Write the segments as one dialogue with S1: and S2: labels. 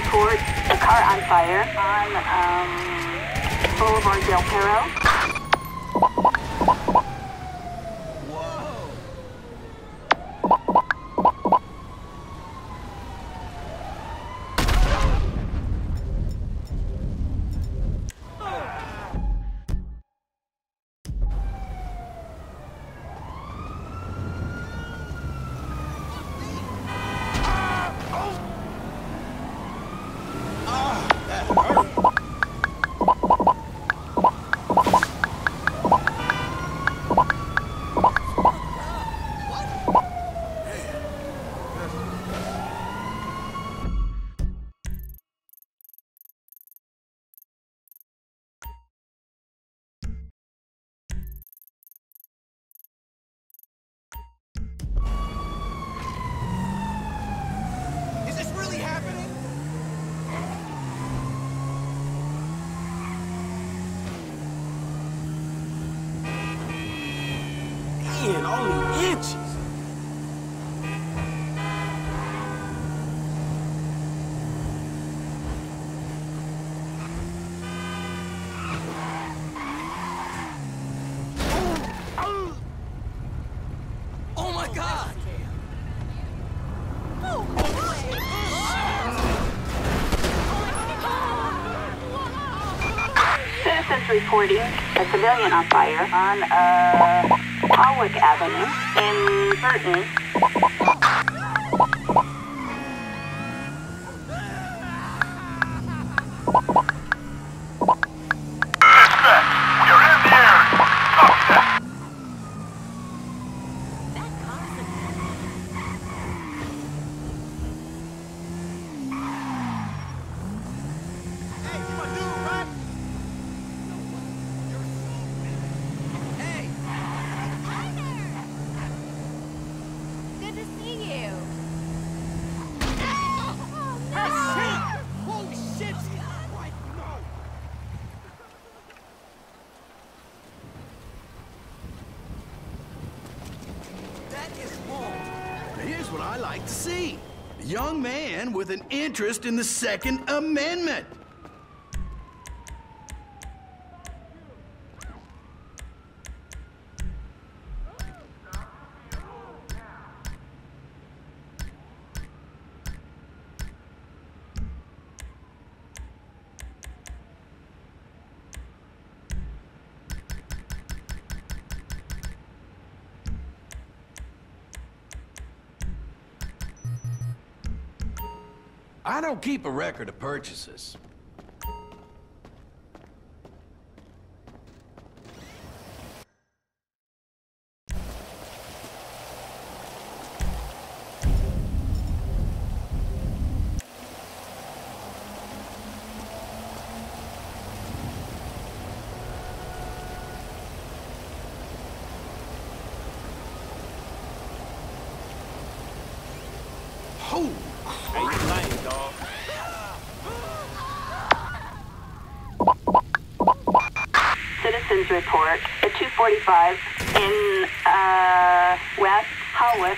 S1: report a car on fire on Boulevard Del Perro.
S2: Only inches. Oh my God!
S1: Citizens reporting a civilian on fire on Hawick Avenue in Burton.
S3: Here's what I like to see. A young man with an interest in the Second Amendment.
S4: I don't keep a record of purchases.
S3: Oh!
S2: Hey, you lame, dog.
S1: Citizens report at 245 in West Hawick.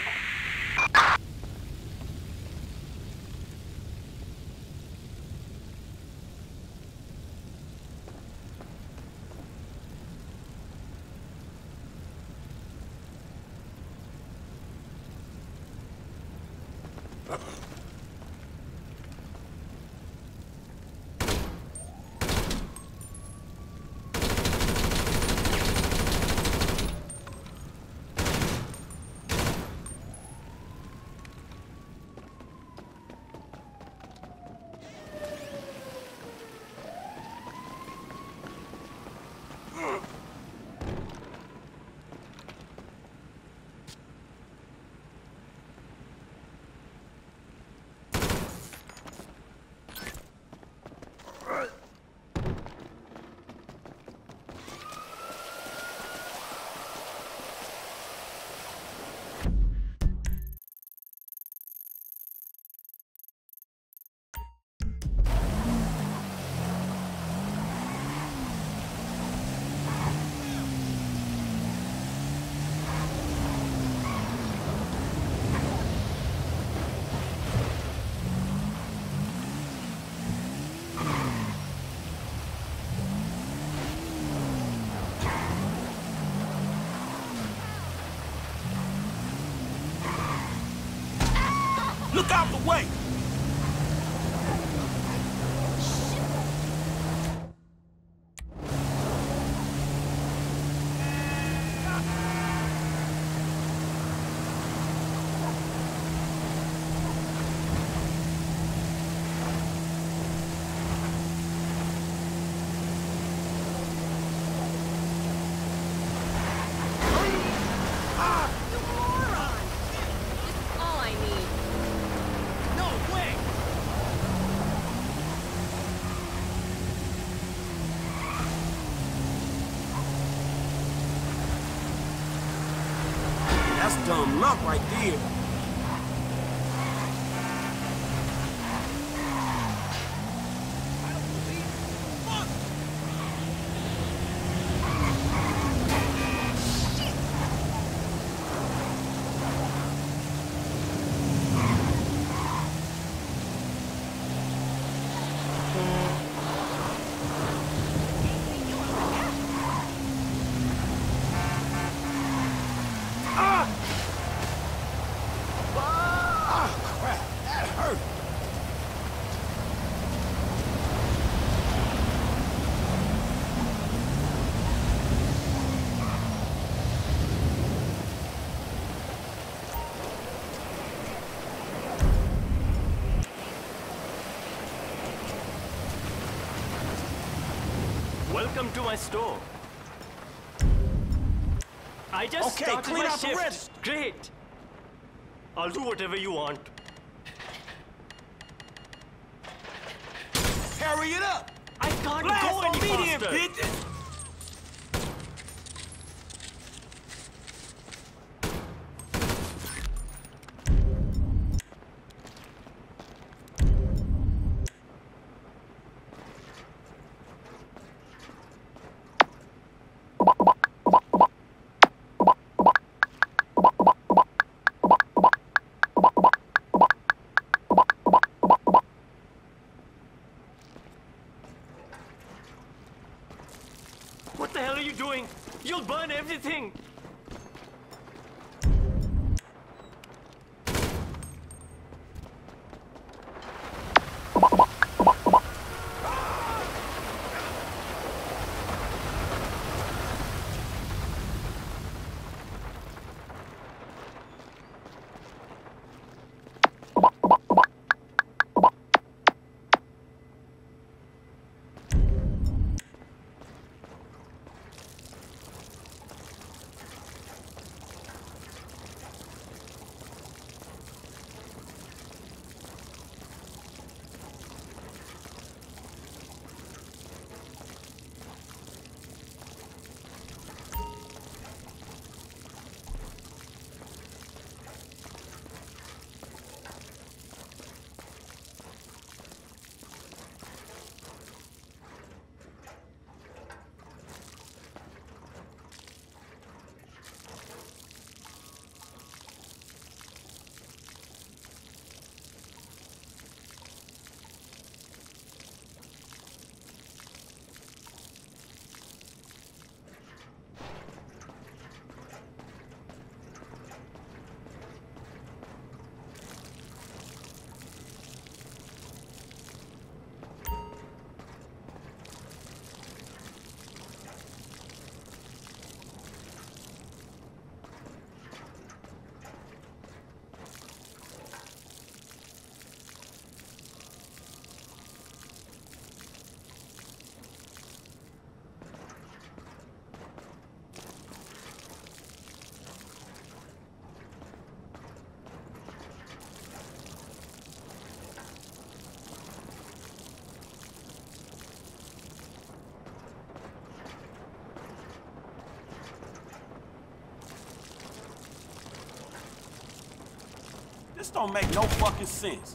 S2: Look out the way! That's dumb luck right there.
S5: Welcome to my store. I just started
S2: clean
S5: my
S2: out the
S5: shift.
S2: register.
S5: Great. I'll do whatever you want.
S2: Hurry it up!
S5: I can't
S2: Blast
S5: go
S2: on
S5: any
S2: me then,
S5: faster.
S2: bitches!
S5: What the hell are you doing? You'll burn everything. This don't make no fucking sense.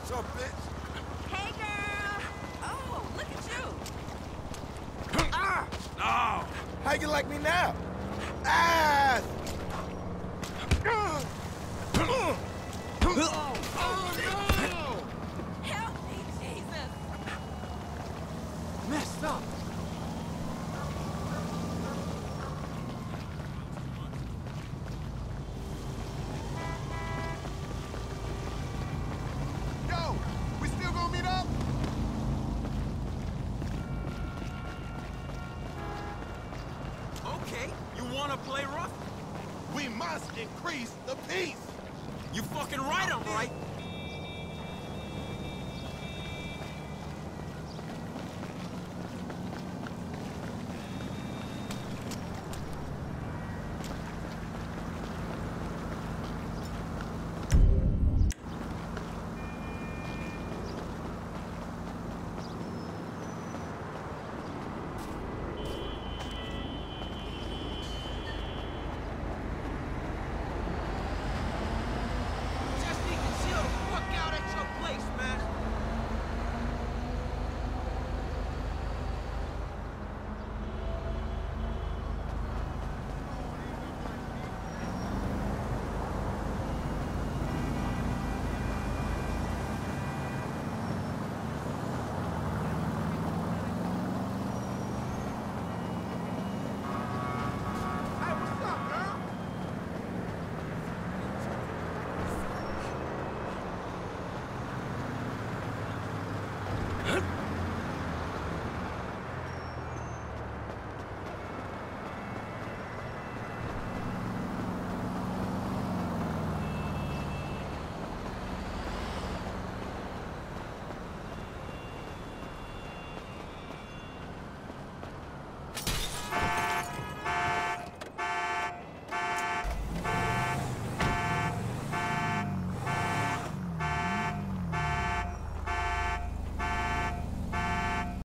S2: What's up, bitch?
S6: Hey, girl. Oh, look at you.
S2: Ah! No! How you like me now? Ah! Oh, no!
S6: Help me, Jesus.
S2: Messed up. Yo, we still gonna meet up?
S7: Okay, you wanna play rough?
S2: We must increase the peace.
S7: You fucking right, I'm right.